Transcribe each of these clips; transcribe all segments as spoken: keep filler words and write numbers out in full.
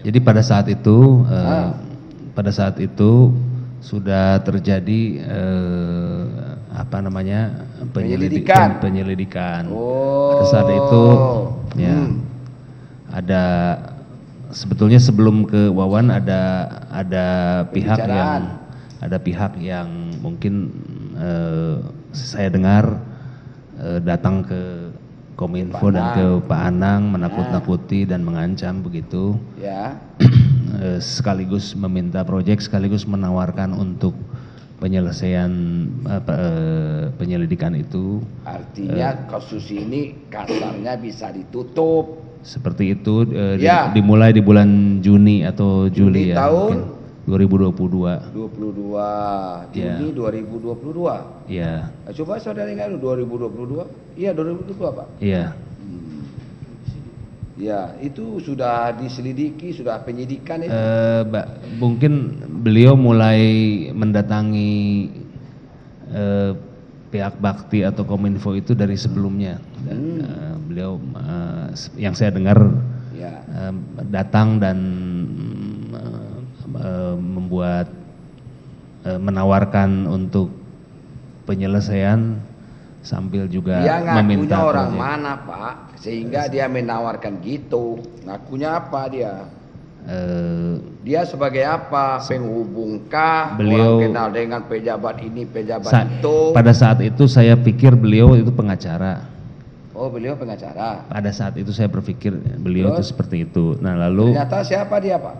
Jadi pada saat itu, eh, Ah. pada saat itu sudah terjadi eh, apa namanya penyelidik- Penyelidikan. penyelidikan. Oh. Pada saat itu, ya Hmm. ada sebetulnya sebelum ke Wawan ada ada pihak Pembicaraan. yang ada pihak yang mungkin eh, saya dengar eh, datang ke Kominfo Pak dan Anang. ke Pak Anang menakut-nakuti dan mengancam begitu. Ya. Eh, sekaligus meminta proyek sekaligus menawarkan untuk penyelesaian apa, eh, penyelidikan itu. Artinya kasus ini kasarnya bisa ditutup. Seperti itu eh, di- Ya. dimulai di bulan Juni atau Juli, Juni ya tahun? mungkin dua ribu dua puluh dua. dua puluh dua Ya. Juni dua ribu dua puluh dua. Iya, Nah, coba saudara ingat dulu dua ribu dua puluh dua? Iya, dua ribu dua puluh dua, Pak. iya. Ya, itu sudah diselidiki, sudah penyidikan itu. Eh, Mbak, mungkin beliau mulai mendatangi eh, pihak Bakti atau Kominfo itu dari sebelumnya. Dan Hmm. eh, beliau eh, yang saya dengar Ya. eh, datang dan eh, eh, membuat eh, menawarkan untuk penyelesaian sambil juga Dia ngakunya meminta orang proyek. mana, Pak? Sehingga dia menawarkan gitu. Ngakunya apa dia? Eh, Dia sebagai apa? Penghubung kah? Beliau- Orang kenal dengan pejabat ini, pejabat sa- itu. pada saat itu saya pikir beliau itu pengacara. Oh, beliau pengacara. Pada saat itu saya berpikir beliau itu Terus? seperti itu. Nah lalu Ternyata siapa dia, Pak?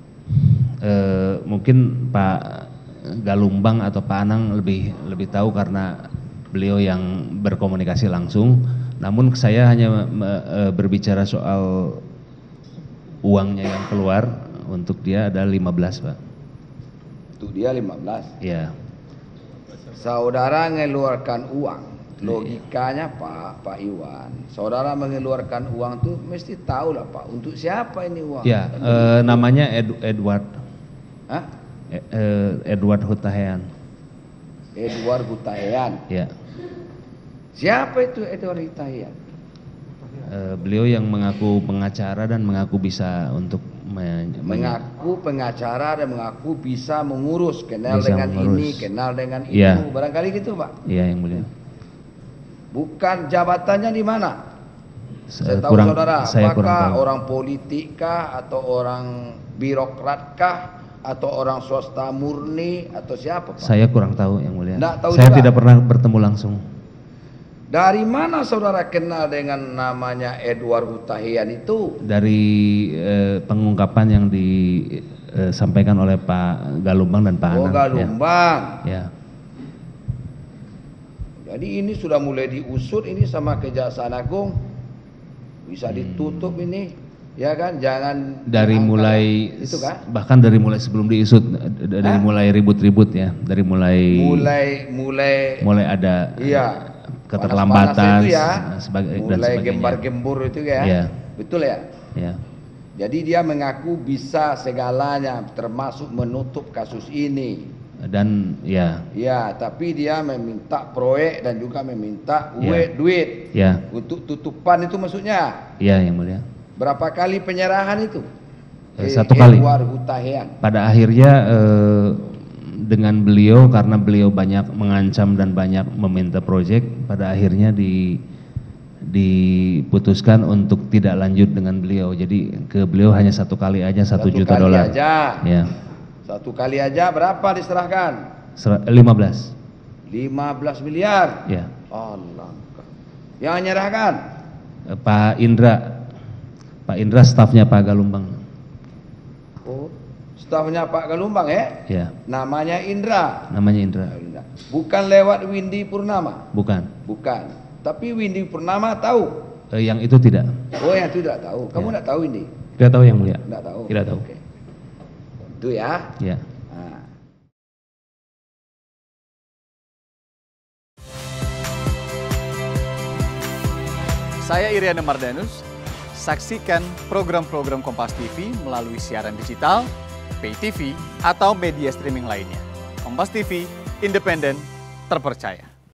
eh, mungkin Pak Galumbang atau Pak Anang lebih lebih tahu karena beliau yang berkomunikasi langsung. Namun saya hanya me- eh, berbicara soal uangnya yang keluar untuk dia ada lima belas, Pak. Untuk dia lima belas. Ya, Saudara mengeluarkan uang. Logikanya Pak, Pak Iwan. Saudara mengeluarkan uang tuh mesti tahu lah, Pak. Untuk siapa ini uang? ya eh, namanya Ed- Edward Hah? eh, eh, Edward Hutahean. Edward Hutahean. Ya, Siapa itu Edward Hutahean? eh, beliau yang mengaku pengacara dan mengaku bisa untuk men- men- Mengaku pengacara dan mengaku bisa mengurus, kenal Bisa dengan mengurus. ini, kenal dengan itu. Iya. Barangkali gitu, Pak. Iya yang mulia. Bukan jabatannya di mana? Saya Saya tahu kurang- saudara, saya kurang apakah tahu. orang politik kah atau orang birokrat kah atau orang swasta murni atau siapa, Pak? Saya kurang tahu yang mulia. Nggak tahu Saya juga. tidak pernah bertemu langsung. Dari mana saudara kenal dengan namanya Edward Hutahean itu? Dari eh, pengungkapan yang disampaikan oleh Pak Galumbang dan Pak Oh, Anang. Galumbang. Ya. Ya. Jadi ini sudah mulai diusut ini sama Kejaksaan Agung. Bisa ditutup ini, ya kan? Jangan Dari diangkat. mulai itu kan? bahkan dari mulai sebelum diisut d- dari Hah? mulai ribut-ribut ya, dari mulai Mulai mulai mulai ada iya keterlambatan panas-panas itu ya. sebagai dan Mulai sebagainya. gembar-gembur itu ya. Iya. Betul ya? Ya. Jadi dia mengaku bisa segalanya termasuk menutup kasus ini. Dan ya, Ya, tapi dia meminta proyek dan juga meminta Ya. duit, duit ya, untuk tutupan itu maksudnya. ya yang mulia. Berapa kali penyerahan itu? Eh, satu kali. Edward Hutahean. Pada akhirnya eh, dengan beliau karena beliau banyak mengancam dan banyak meminta proyek, pada akhirnya di diputuskan untuk tidak lanjut dengan beliau. Jadi ke beliau hanya satu kali aja satu juta kali dolar. aja. Ya, Satu kali aja berapa diserahkan? Ser- lima belas. lima belas miliar. Ya, Allah. Yang menyerahkan Eh, Pak Indra, Pak Indra stafnya Pak Galumbang. oh, stafnya Pak Galumbang ya? Ya, Namanya Indra. namanya Indra. Bukan lewat Windy Purnama. Bukan. Bukan. Tapi Windy Purnama tahu. Eh, yang itu tidak. Oh, yang itu tidak tahu. Kamu Ya. tidak tahu ini? Tidak tahu yang mulia. Tidak tahu. Tidak tahu. Oke. Itu ya. Ya. Nah. Saya Iriana Mardanus. Saksikan program-program Kompas T V melalui siaran digital, pay T V, atau media streaming lainnya. Kompas T V, independen, terpercaya.